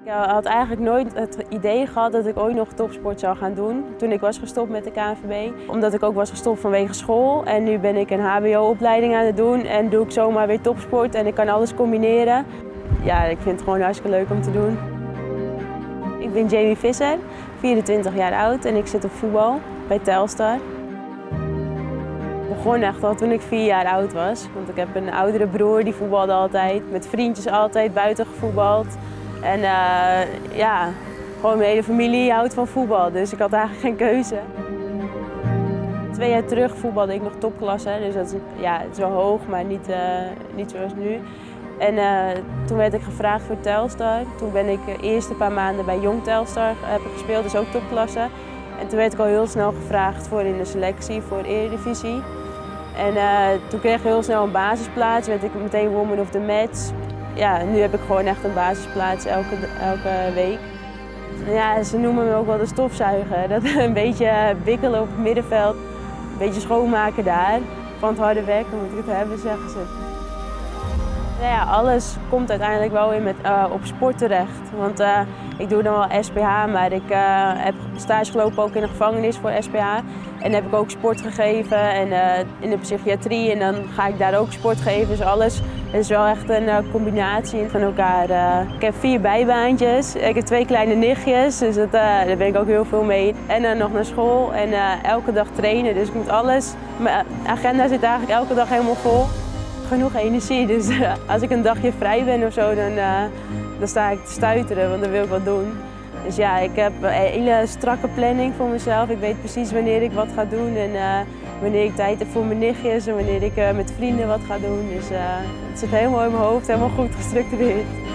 Ik had eigenlijk nooit het idee gehad dat ik ooit nog topsport zou gaan doen toen ik was gestopt met de KNVB. Omdat ik ook was gestopt vanwege school en nu ben ik een hbo-opleiding aan het doen en doe ik zomaar weer topsport en ik kan alles combineren. Ja, ik vind het gewoon hartstikke leuk om te doen. Ik ben Jamie Visser, 24 jaar oud en ik zit op voetbal bij Telstar. Ik begon echt al toen ik 4 jaar oud was, want ik heb een oudere broer die voetbalde altijd, met vriendjes altijd buiten gevoetbald. En ja, gewoon mijn hele familie houdt van voetbal, dus ik had eigenlijk geen keuze. 2 jaar terug voetbalde ik nog topklasse, dus dat is, ja, het is wel hoog, maar niet zoals nu. En toen werd ik gevraagd voor Telstar. Toen ben ik de eerste paar maanden bij Jong Telstar heb ik gespeeld, dus ook topklasse. En toen werd ik al heel snel gevraagd voor in de selectie voor de Eredivisie. En toen kreeg ik heel snel een basisplaats, werd ik meteen woman of the match. Ja, nu heb ik gewoon echt een basisplaats elke week. Ja, ze noemen me ook wel de stofzuiger. Dat een beetje bikkelen op het middenveld, een beetje schoonmaken daar. Van het harde werk, dan moet ik het hebben, zeggen ze. Nou ja, alles komt uiteindelijk wel weer op sport terecht. Want ik doe dan wel SPH, maar ik heb stage gelopen ook in de gevangenis voor SPH. En heb ik ook sport gegeven en in de psychiatrie en dan ga ik daar ook sport geven. Dus alles is wel echt een combinatie van elkaar. Ik heb 4 bijbaantjes, ik heb 2 kleine nichtjes, dus daar ben ik ook heel veel mee. En dan nog naar school en elke dag trainen, dus ik moet alles. Mijn agenda zit eigenlijk elke dag helemaal vol. Genoeg energie, dus als ik een dagje vrij ben of zo, dan sta ik te stuiteren, want dan wil ik wat doen. Dus ja, ik heb een hele strakke planning voor mezelf. Ik weet precies wanneer ik wat ga doen en wanneer ik tijd heb voor mijn nichtjes en wanneer ik met vrienden wat ga doen. Dus het zit helemaal in mijn hoofd, helemaal goed gestructureerd.